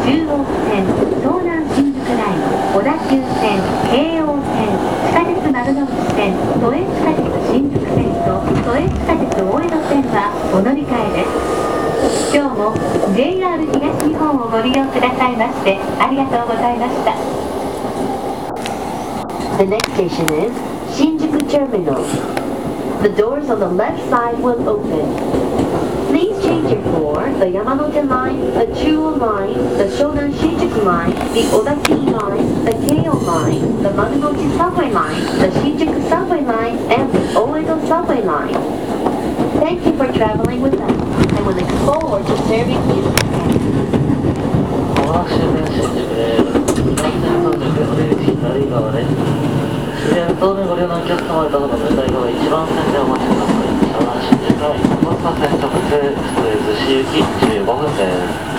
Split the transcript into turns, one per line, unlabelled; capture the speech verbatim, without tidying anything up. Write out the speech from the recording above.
中央線、東南新宿ライン、小田急線、京王線、地下鉄丸の内線、都営地下鉄新宿線と都営地下鉄大江戸線はお乗り換えです。今日も ジェイアール 東日本をご利用くださいましてありがとうございました。
The next station is Shinjuku Terminal. The doors on the left side will open. Please change your floor, the Yamanote Line, the Chuo Line, the Shonan Shinjuku Line, the Odaki Line, the Keio Line, the Marunouchi Subway Line, the Shinjuku Subway Line, and the Oedo Subway Line. Thank you for traveling with us, and we look forward to serving you again.
小田急電新宿で南線と抜けの出口左側です。終電当面ご利用のお客様方の分題側いちばん線でお待ちください。湘南新宿ライン、横須賀線直通、ストレーズ市行きじゅうごふんです。